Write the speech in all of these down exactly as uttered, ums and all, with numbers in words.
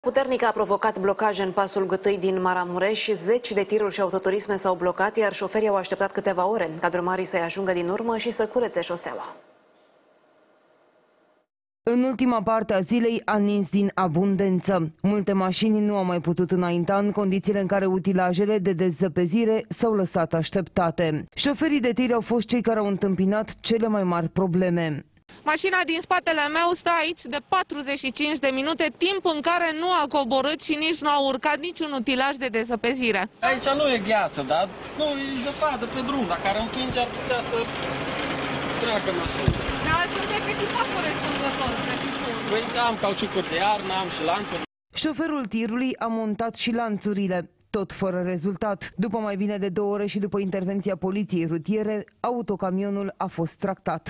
puternică a provocat blocaje în pasul Gâtâi din Maramureș și zeci de tiruri și autoturisme s-au blocat, iar șoferii au așteptat câteva ore ca drumarii să-i ajungă din urmă și să curețe șoseaua. În ultima parte a zilei a nins din abundență. Multe mașini nu au mai putut înainta în condițiile în care utilajele de dezăpezire s-au lăsat așteptate. Șoferii de tir au fost cei care au întâmpinat cele mai mari probleme. Mașina din spatele meu stă aici de patruzeci și cinci de minute, timp în care nu a coborât și nici nu a urcat niciun utilaj de dezăpezire. Aici nu e gheață, dar nu e zăpadă pe drum, dar care împinge ar putea să treacă mașina. Dar sunteți echipat corespunzător, presupun. Păi am cauciucuri de iarnă, am și lanțuri. Șoferul tirului a montat și lanțurile, tot fără rezultat. După mai bine de două ore și după intervenția poliției rutiere, autocamionul a fost tractat.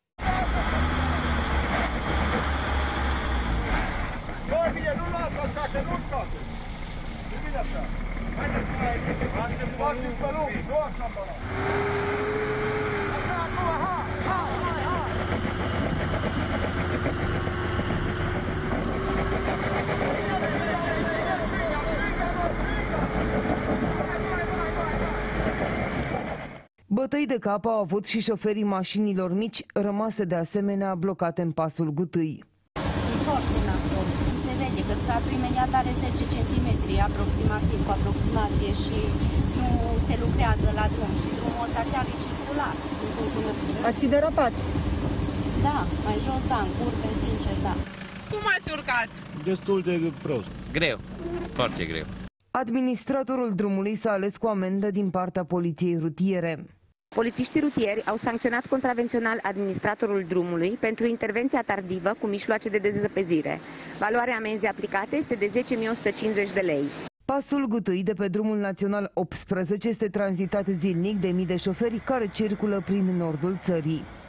Bine, nu luați așa, că nu scoate. Bine așa. Haideți mai aici. Faceți pe loc, nu așa, bă. Așa, acum, ha, ha, hai, hai. Bătăi de cap au avut și șoferii mașinilor mici, rămase de asemenea blocate în pasul Gâtâi. Foarte nasol. Se vede că stratul imediat are zece centimetri aproximativ, cu aproximație și nu se lucrează la drum și drumul ăsta chiar e circular. Ați fi derapat? Da, mai jos, da, în curbe, sincer, da. Cum ați urcat? Destul de prost. Greu, foarte greu. Administratorul drumului s-a ales cu amendă din partea poliției rutiere. Polițiștii rutieri au sancționat contravențional administratorul drumului pentru intervenția tardivă cu mijloace de dezăpezire. Valoarea amenzii aplicate este de zece mii o sută cincizeci de lei. Pasul Gâtâi de pe drumul național optsprezece este tranzitat zilnic de mii de șoferi care circulă prin nordul țării.